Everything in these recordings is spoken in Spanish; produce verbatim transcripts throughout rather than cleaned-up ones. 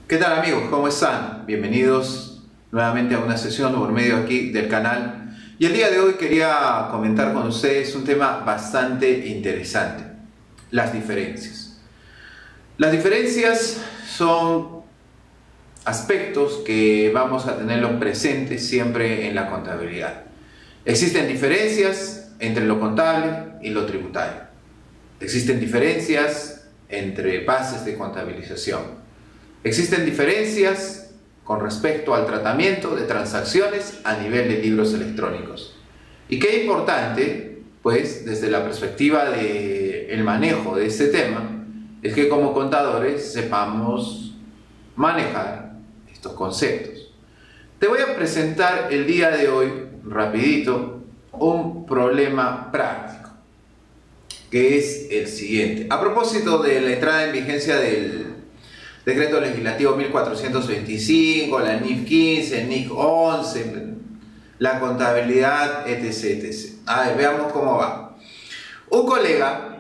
¿Qué tal amigos? ¿Cómo están? Bienvenidos nuevamente a una sesión por medio aquí del canal. Y el día de hoy quería comentar con ustedes un tema bastante interesante: las diferencias. Las diferencias son aspectos que vamos a tenerlos presentes siempre en la contabilidad. Existen diferencias entre lo contable y lo tributario. Existen diferencias entre bases de contabilización. Existen diferencias con respecto al tratamiento de transacciones a nivel de libros electrónicos. Y qué importante, pues, desde la perspectiva del manejo de este tema, es que como contadores sepamos manejar estos conceptos. Te voy a presentar el día de hoy, rapidito, un problema práctico, que es el siguiente. A propósito de la entrada en vigencia del Decreto Legislativo mil cuatrocientos veinticinco, la N I F quince, N I F once, la contabilidad, etc, etcétera. A ver, veamos cómo va. Un colega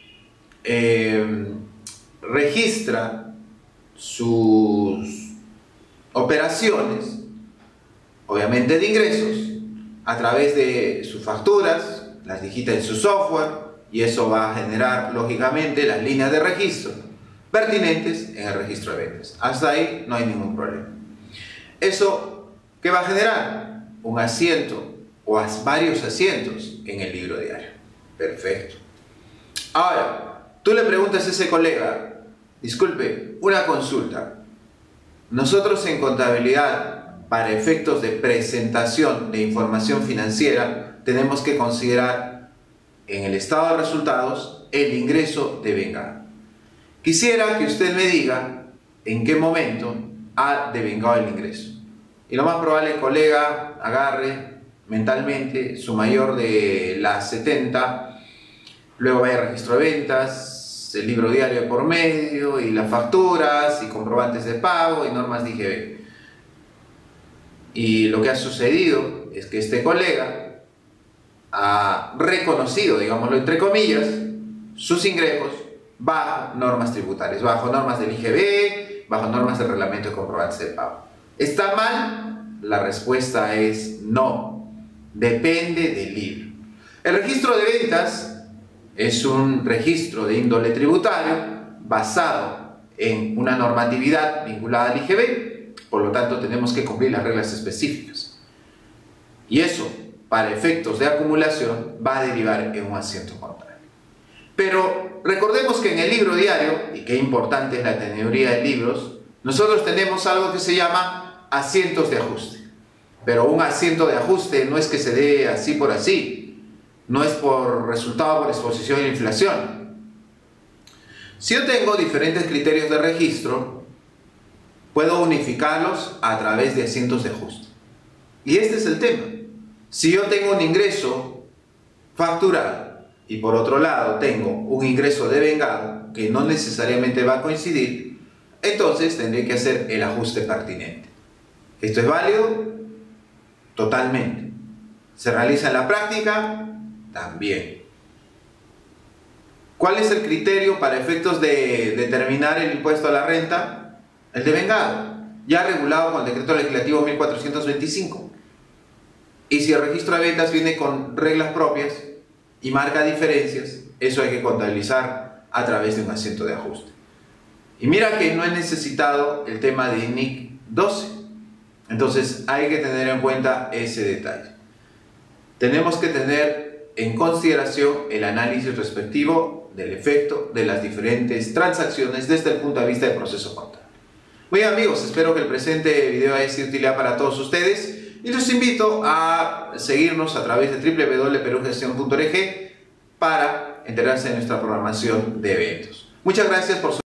eh, registra sus operaciones, obviamente de ingresos, a través de sus facturas, las digita en su software y eso va a generar, lógicamente, las líneas de registro pertinentes en el registro de ventas. Hasta ahí no hay ningún problema. ¿Eso qué va a generar? Un asiento o varios asientos en el libro diario. Perfecto. Ahora, tú le preguntas a ese colega, disculpe, una consulta. Nosotros en contabilidad, para efectos de presentación de información financiera, tenemos que considerar en el estado de resultados el ingreso de vengado. Quisiera que usted me diga en qué momento ha devengado el ingreso. Y lo más probable, el colega agarre mentalmente su mayor de las setenta, luego vaya al registro de ventas, el libro diario por medio, y las facturas, y comprobantes de pago, y normas de I G B. Y lo que ha sucedido es que este colega ha reconocido, digámoslo entre comillas, sus ingresos bajo normas tributarias, bajo normas del I G B, bajo normas del reglamento de comprobantes de pago. ¿Está mal? La respuesta es no. Depende del libro. El registro de ventas es un registro de índole tributario basado en una normatividad vinculada al I G B, por lo tanto tenemos que cumplir las reglas específicas. Y eso, para efectos de acumulación, va a derivar en un asiento contable. Pero recordemos que en el libro diario, y qué importante es la teneduría de libros, nosotros tenemos algo que se llama asientos de ajuste. Pero un asiento de ajuste no es que se dé así por así, no es por resultado por exposición a la inflación. Si yo tengo diferentes criterios de registro, puedo unificarlos a través de asientos de ajuste. Y este es el tema. Si yo tengo un ingreso facturado, y por otro lado tengo un ingreso devengado que no necesariamente va a coincidir, entonces tendré que hacer el ajuste pertinente. ¿Esto es válido? Totalmente. ¿Se realiza en la práctica? También. ¿Cuál es el criterio para efectos de determinar el impuesto a la renta? El devengado, ya regulado con el Decreto Legislativo mil cuatrocientos veinticinco. Y si el registro de ventas viene con reglas propias y marca diferencias, eso hay que contabilizar a través de un asiento de ajuste. Y mira que no he necesitado el tema de N I C doce, entonces hay que tener en cuenta ese detalle. Tenemos que tener en consideración el análisis respectivo del efecto de las diferentes transacciones desde el punto de vista del proceso contable. Muy bien amigos, espero que el presente video haya sido de utilidad para todos ustedes. Y los invito a seguirnos a través de w w w punto perú gestión punto org para enterarse de nuestra programación de eventos. Muchas gracias por su